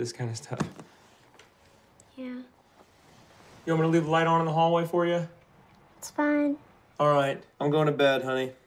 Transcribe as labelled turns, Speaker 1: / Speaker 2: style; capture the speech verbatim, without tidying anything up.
Speaker 1: this kind of stuff.
Speaker 2: Yeah.
Speaker 1: You want me to leave the light on in the hallway for you?
Speaker 2: It's fine.
Speaker 1: All right. I'm going to bed, honey.